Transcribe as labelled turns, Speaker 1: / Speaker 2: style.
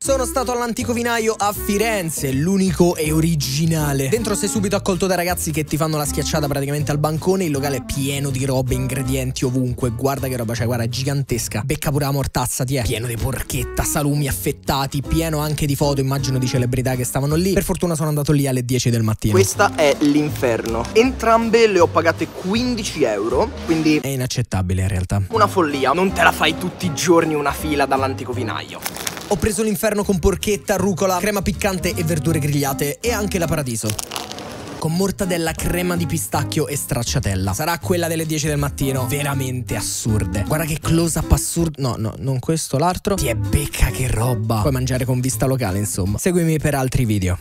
Speaker 1: Sono stato all'antico vinaio a Firenze, l'unico e originale. Dentro sei subito accolto dai ragazzi che ti fanno la schiacciata praticamente al bancone. Il locale è pieno di robe, ingredienti ovunque. Guarda che roba c'è, guarda, è gigantesca. Becca pure la mortazza, ti è. Pieno di porchetta, salumi affettati, pieno anche di foto, immagino di celebrità che stavano lì. Per fortuna sono andato lì alle 10 del mattino.
Speaker 2: Questa è l'inferno. Entrambe le ho pagate 15 euro, quindi
Speaker 1: è inaccettabile in realtà.
Speaker 2: Una follia. Non te la fai tutti i giorni una fila dall'antico vinaio.
Speaker 1: Ho preso l'inferno con porchetta, rucola, crema piccante e verdure grigliate e anche la paradiso. Con mortadella, crema di pistacchio e stracciatella. Sarà quella delle 10 del mattino. Veramente assurde. Guarda che close up assurdo. No, non questo, l'altro. Ti è becca che roba. Puoi mangiare con vista locale, insomma. Seguimi per altri video.